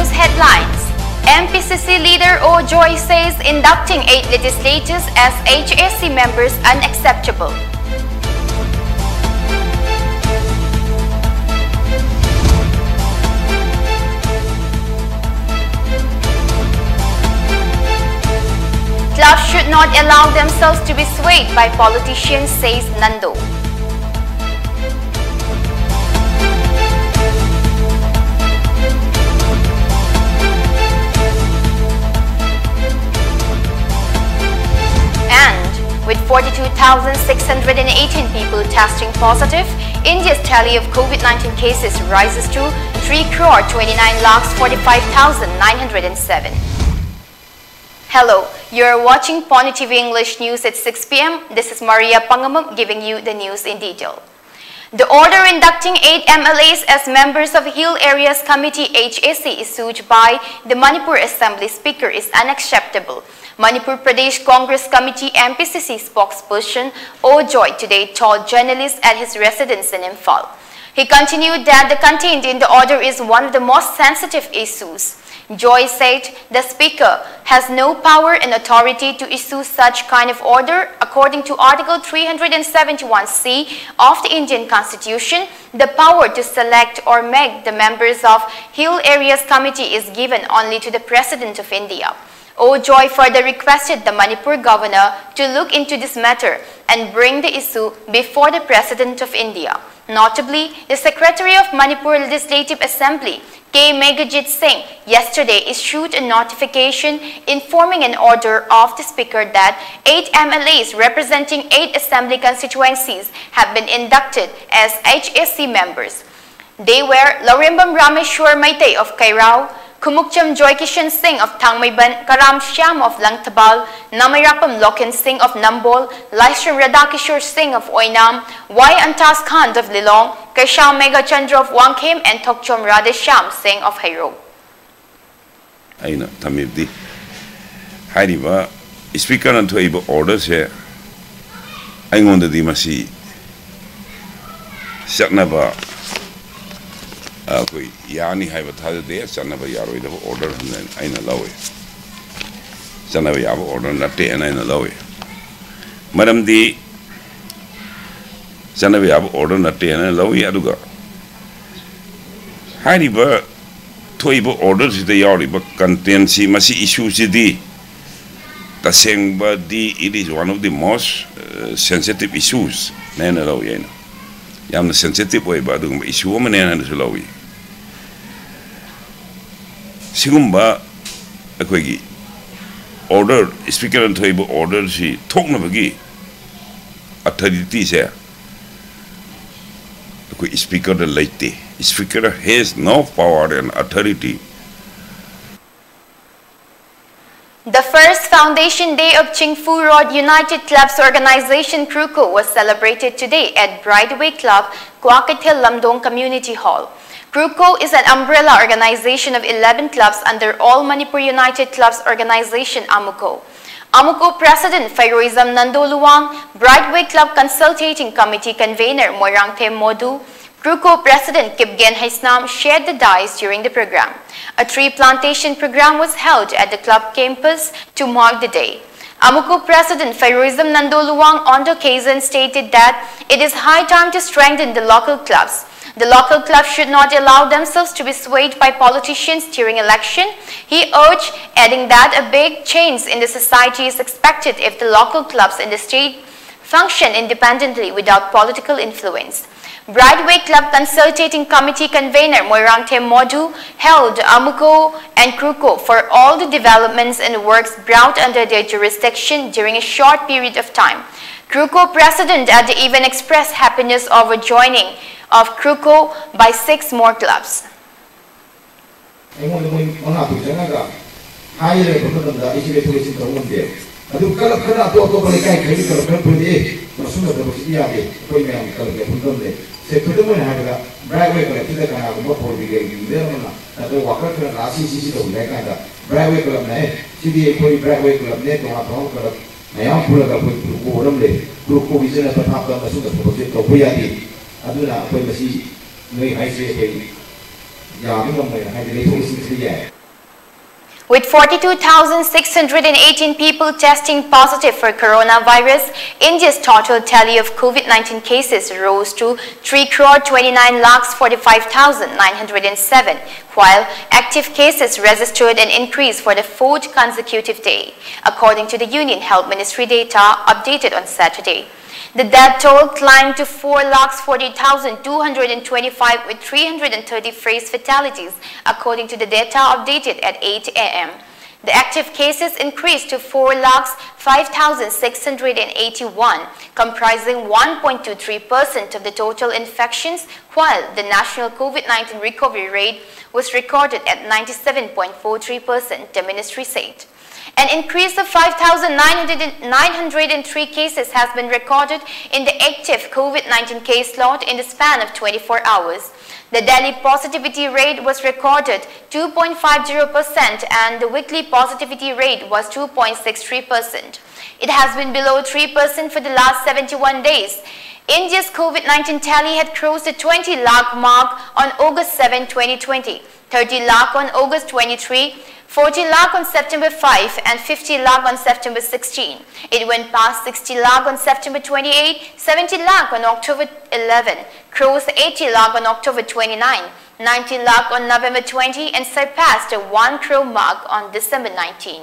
news headlines. MPCC leader O Joy says inducting 8 legislators as HSC members unacceptable. Clubs should not allow themselves to be swayed by politicians, says Nando. With 42,618 people testing positive, India's tally of COVID-19 cases rises to 3,29,45,907. Hello, you're watching Pony TV English News at 6 p.m. This is Maria Pangamam giving you the news in detail. The order inducting 8 MLAs as members of Hill Areas Committee HSC issued by the Manipur Assembly Speaker is unacceptable. Manipur Pradesh Congress Committee MPCC spokesperson O Joy today told journalists at his residence in Imphal. He continued that the content in the order is one of the most sensitive issues. Joy said the Speaker has no power and authority to issue such kind of order. According to Article 371C of the Indian Constitution, the power to select or make the members of Hill Areas Committee is given only to the President of India. O Joy further requested the Manipur governor to look into this matter and bring the issue before the President of India. Notably, the Secretary of Manipur Legislative Assembly, K. Meghajit Singh, yesterday issued a notification informing an order of the Speaker that 8 MLAs representing 8 assembly constituencies have been inducted as HSC members. They were Laurimbam Rameshwar Maitei of Kairao, Kumukcham Joy Kishan Singh of Thangmaiban, Karam Shyam of Langtabal, Namayapam Loken Singh of Nambol, Laishram Radhakishore Singh of Oinam, Y. Antas Khan of Lilong, Kaisham Mega Chandra of Wangkhem, and Tokchom Radhesham Singh of Hairo. Aina Tamibdi Hariba Speaker and to able orders here. I want the Dimasi Saknaba. Yani have a Thursday, Sanaba Yaro order and then I know it. Sanaba Yabo order latte and I know it. Madam D. Sanaba Yabo order latte and I know Yaduga. Hariba Toibo orders the Yari, but contains Masi issues the same body. It is one of the most sensitive issues. Nana Loyena. Yam the sensitive way, but issue woman and Lowy. Sigumba Aquagi order Speaker and table order she talk Navagi authority there. Speaker the late Speaker has no power and authority. The first Foundation Day of Chingfu Road United Clubs Organization Kruko was celebrated today at Brideway Club, Kwakatil Lamdong Community Hall. Kruko is an umbrella organization of 11 clubs under All Manipur United Clubs Organization Amuko. Amuko President Fairoizam Nando Luwang, Brideway Club Consultating Committee Convener Moirangthem Modu, Kruko President Kipgen Haisnam shared the dice during the program. A tree plantation program was held at the club campus to mark the day. Amuko President Fairoizam Nando Luwang on the occasion stated that it is high time to strengthen the local clubs. The local clubs should not allow themselves to be swayed by politicians during election. He urged, adding that a big change in the society is expected if the local clubs in the state function independently without political influence. Brideway Club Consultating Committee Convener Moirangthem Modu held Amuko and Kruko for all the developments and works brought under their jurisdiction during a short period of time. Kruko President at the event expressed happiness over joining of Kruko by 6 more clubs. With 42,618 people testing positive for coronavirus, India's total tally of COVID-19 cases rose to 3,29,45,907, while active cases registered an increase for the fourth consecutive day, according to the Union Health Ministry data updated on Saturday. The death toll climbed to 4,40,225 with 330 fresh fatalities, according to the data updated at 8 a.m. The active cases increased to 4,05,681, comprising 1.23% of the total infections, while the national COVID-19 recovery rate was recorded at 97.43%, the ministry said. An increase of 5,903 cases has been recorded in the active COVID-19 case load in the span of 24 hours. The daily positivity rate was recorded 2.50% and the weekly positivity rate was 2.63%. It has been below 3% for the last 71 days. India's COVID-19 tally had crossed the 20 lakh mark on August 7, 2020, 30 lakh on August 23, 40 lakh on September 5 and 50 lakh on September 16. It went past 60 lakh on September 28, 70 lakh on October 11, crossed 80 lakh on October 29, 90 lakh on November 20 and surpassed the 1 crore mark on December 19.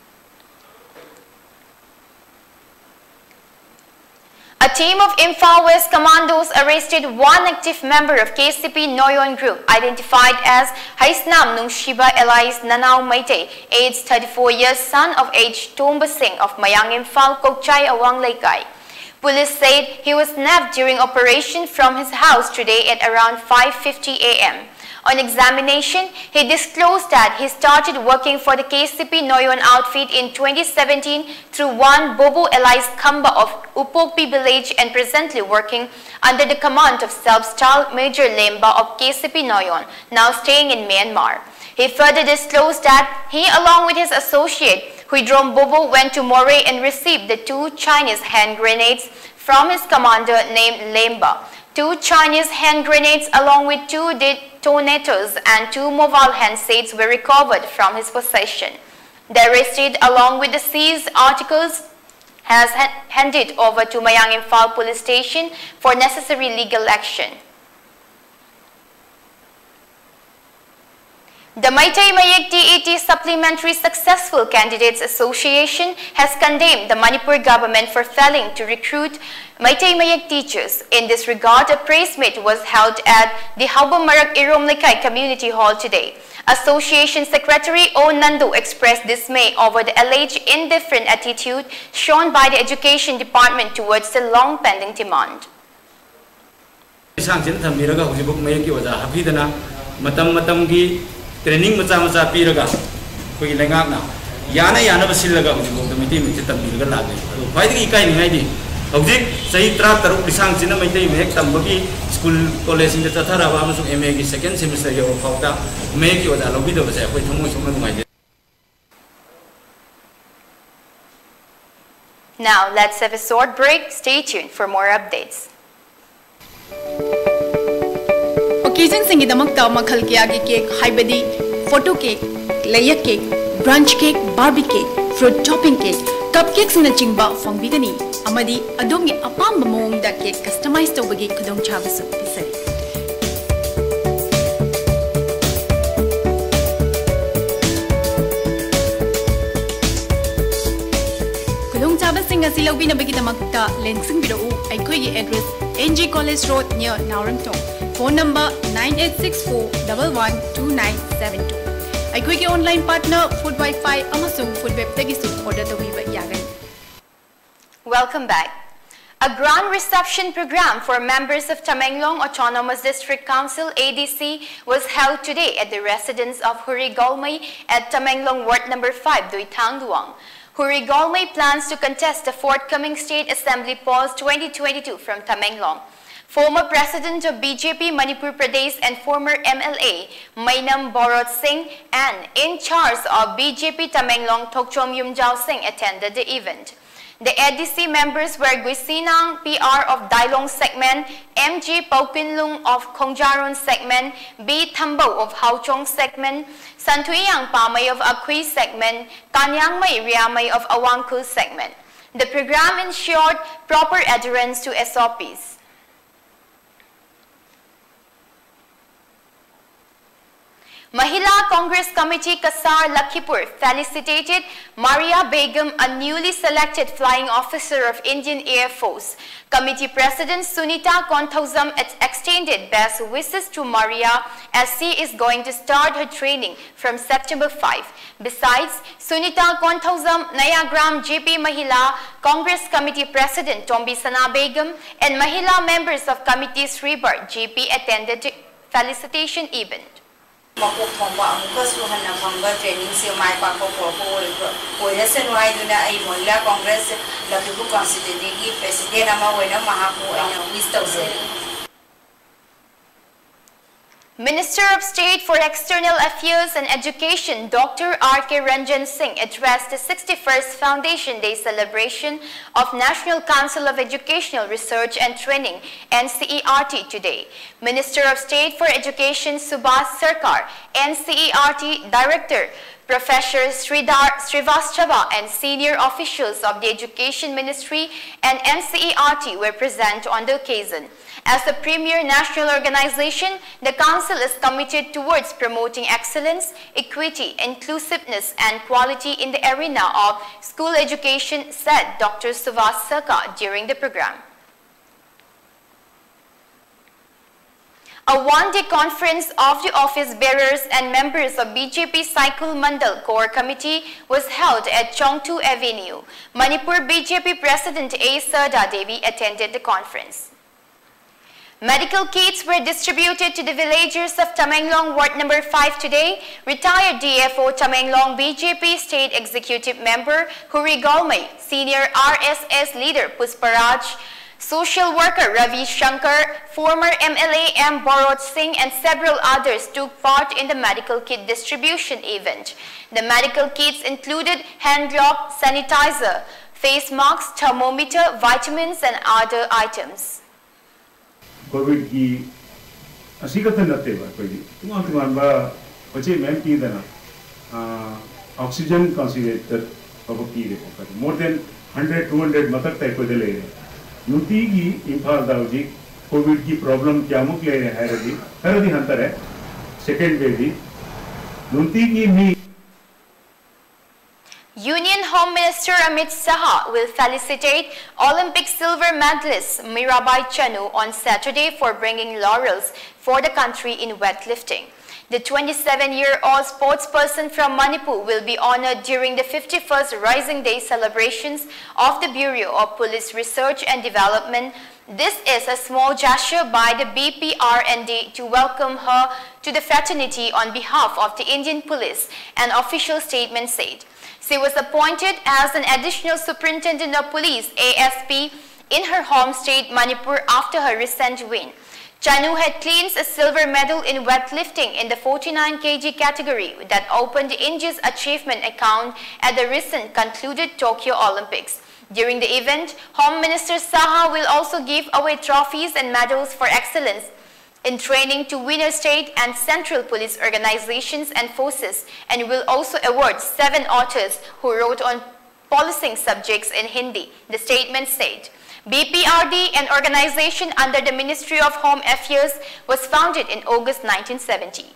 A team of Imphal West commandos arrested one active member of KCP Noyon group identified as Haisnam Nungshiba alias Nanao Maite, aged 34 years, son of age Tomba Singh of Mayang Imphal, Kokchai, Awang Laikai. Police said he was nabbed during operation from his house today at around 5:50 a.m. On examination, he disclosed that he started working for the KCP Noyon outfit in 2017 through one Bobo alias Kamba of Upokpi village and presently working under the command of self-styled Major Lemba of KCP Noyon, now staying in Myanmar. He further disclosed that he, along with his associate Huidrom Bobo, went to Moray and received the 2 Chinese hand grenades from his commander named Lemba. 2 Chinese hand grenades along with 2 detonators and 2 mobile handsets were recovered from his possession. The arrested, along with the seized articles, has handed over to Mayang Imphal police station for necessary legal action. The Meitei Mayek TET Supplementary Successful Candidates Association has condemned the Manipur government for failing to recruit Meitei Mayek teachers. In this regard, a press meet was held at the Haubamarak Irom Likai Community Hall today. Association Secretary O. Nandu expressed dismay over the alleged indifferent attitude shown by the Education Department towards the long-pending demand. Training maca piraga koi lengak na yana basilaga hujibok the meeting mit tambiraga lage faidi ikai ni ngai di hujik sahi 36 lisang china meitei mek tambagi school college in the chathara ba amasung MA gi second semester yo phawta mek yo da lobi do ba sai koi thomoi somna ngai. Now let's have a short break. Stay tuned for more updates. Occasion singidamagta makhal kiyagi cake haibadi photo cake, layer cake, brunch cake, barbie cake, fruit topping cake, cupcakes na chingba fangbigani amadi adongi apamba mongda cake customize tawbagi khudong chabasu pisari. Khudong chabasing asi lawbinabagi damakta lensing birau aikhoigi address NG College Road near Naurangtong. Phone number 9864112972. Aikhoigi online partner Food Wi-Fi amasung Food Web tagisu order tawiba yagan. Welcome back. A grand reception program for members of Tamenglong Autonomous District Council ADC was held today at the residence of Huri Golmay at Tamenglong Ward number 5, Duitang Luang. Huri Golmay plans to contest the forthcoming State Assembly polls 2022 from Tamenglong. Former President of BJP Manipur Pradesh and former MLA Mainam Borot Singh and in charge of BJP Tamenglong Thokchom Yumjao Singh attended the event. The EDC members were Guisinang PR of Dailong segment, MG Paukinlung of Khongjarun segment, B Tambo of Hauchong segment, Santuyang Pamay of Akui segment, Kanyangmay Riamay of Awangkul segment. The program ensured proper adherence to SOPs. Mahila Congress Committee Kasar Lakhipur felicitated Maria Begum, a newly selected flying officer of Indian Air Force. Committee President Sunita Konthausam extended best wishes to Maria as she is going to start her training from September 5. Besides, Sunita Konthausam, Nayagram GP Mahila Congress Committee President Tombi Sana Begum and Mahila members of Committee Sribar GP attended the felicitation event. Makuk thongba amuka suhan na phangba training se mai pa ko oilasen waiduna ai Mahila Congress Lakhipur constituency ki president ama hoina mahaku aina wish tawse. Minister of State for External Affairs and Education Dr. R.K. Ranjan Singh addressed the 61st Foundation Day celebration of National Council of Educational Research and Training NCERT today. Minister of State for Education Subhas Sarkar, NCERT Director Professor Srivastava and senior officials of the Education Ministry and NCERT were present on the occasion. As a premier national organization, the Council is committed towards promoting excellence, equity, inclusiveness and quality in the arena of school education, said Dr. Subhas Sarkar during the program. A one-day conference of the office bearers and members of BJP Cycle Mandal Core Committee was held at Chongtu Avenue. Manipur BJP President A. Sarda Devi attended the conference. Medical kits were distributed to the villagers of Tamenglong Ward number 5 today. Retired DFO Tamenglong BJP State Executive Member Huri Galmay, Senior RSS Leader Pusparaj, Social Worker Ravi Shankar, former MLA M. Bharat Singh and several others took part in the medical kit distribution event. The medical kits included hand glove, sanitizer, face masks, thermometer, vitamins and other items. COVID ki asikatan natte ba koi tuman ba bache mem ki dana oxygen concentrator abaki re more than 100-200 matak tai ko de le nuti ki imphal da ji COVID ki problem kya muk le hai radi hantar hai second wave di nuti ki mi. Union Home Minister Amit Saha will felicitate Olympic silver medalist Mirabai Chanu on Saturday for bringing laurels for the country in weightlifting. The 27-year-old sportsperson from Manipur will be honored during the 51st Rising Day celebrations of the Bureau of Police Research and Development. This is a small gesture by the BPRND to welcome her to the fraternity on behalf of the Indian Police, an official statement said. She was appointed as an additional superintendent of police ASP in her home state Manipur after her recent win. Chanu had clinched a silver medal in weightlifting in the 49 kg category that opened India's achievement account at the recent concluded Tokyo Olympics. During the event, Home Minister Saha will also give away trophies and medals for excellence in training to winner state and central police organizations and forces, and will also award 7 authors who wrote on policing subjects in Hindi, the statement said. BPRD, an organization under the Ministry of Home Affairs, was founded in August 1970.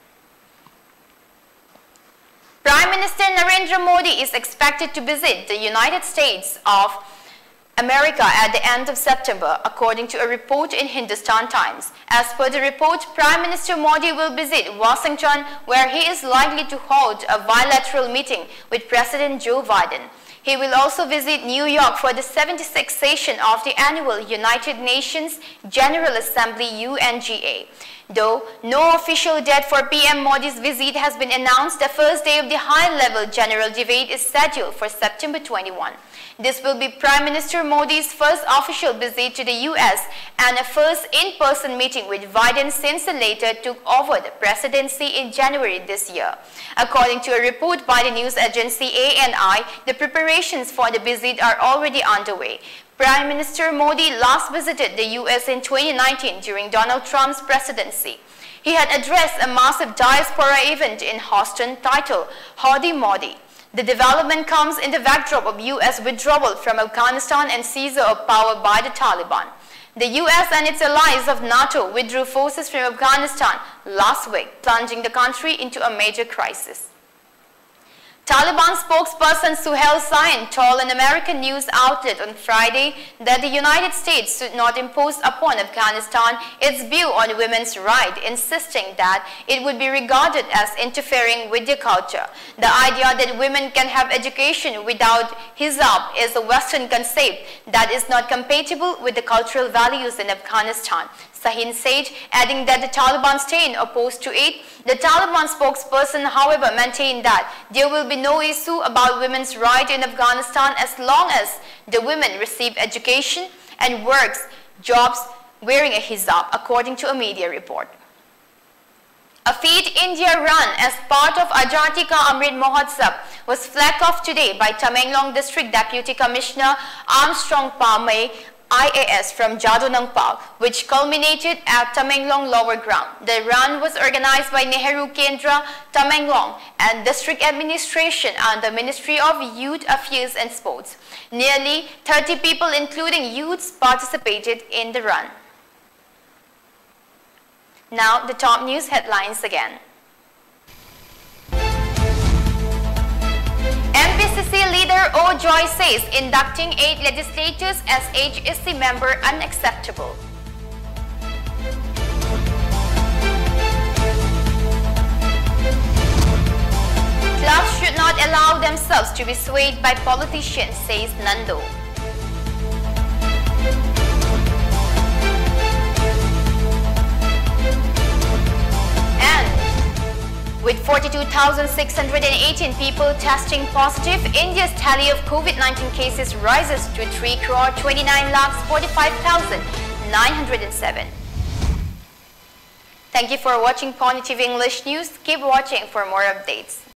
Prime Minister Narendra Modi is expected to visit the United States of America at the end of September, according to a report in Hindustan Times. As per the report, Prime Minister Modi will visit Washington, where he is likely to hold a bilateral meeting with President Joe Biden. He will also visit New York for the 76th session of the annual United Nations General Assembly UNGA. Though no official date for PM Modi's visit has been announced, the first day of the high-level general debate is scheduled for September 21. This will be Prime Minister Modi's first official visit to the US and a first in-person meeting with Biden since the latter took over the presidency in January this year. According to a report by the news agency ANI, the preparations for the visit are already underway. Prime Minister Modi last visited the US in 2019 during Donald Trump's presidency. He had addressed a massive diaspora event in Houston titled Howdy Modi. The development comes in the backdrop of US withdrawal from Afghanistan and seizure of power by the Taliban. The US and its allies of NATO withdrew forces from Afghanistan last week, plunging the country into a major crisis. Taliban spokesperson Suhail Sain told an American news outlet on Friday that the United States should not impose upon Afghanistan its view on women's rights, insisting that it would be regarded as interfering with their culture. The idea that women can have education without hijab is a Western concept that is not compatible with the cultural values in Afghanistan, Sahin said, adding that the Taliban stayed opposed to it. The Taliban spokesperson, however, maintained that there will be no issue about women's rights in Afghanistan as long as the women receive education and works jobs wearing a hijab, according to a media report. A Feed India run as part of Azadi Ka Amrit Mahotsav was flagged off today by Tamenglong District Deputy Commissioner Armstrong Palme, IAS from Jadonang Park, which culminated at Tamenglong Lower Ground. The run was organized by Nehru Kendra, Tamenglong, and District Administration under Ministry of Youth Affairs and Sports. Nearly 30 people, including youths, participated in the run. Now, the top news headlines again. MPCC leader O. Joy says inducting 8 legislators as HSC member unacceptable. Clubs should not allow themselves to be swayed by politicians, says Nando. With 42,618 people testing positive, India's tally of COVID-19 cases rises to 3,29,45,907. Thank you for watching Pony TV English News. Keep watching for more updates.